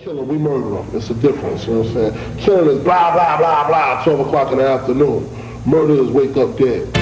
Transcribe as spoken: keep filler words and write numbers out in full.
Killing, we murder them. It's a difference, you know what I'm saying? Killing is blah, blah, blah, blah, twelve o'clock in the afternoon. Murder is wake up dead.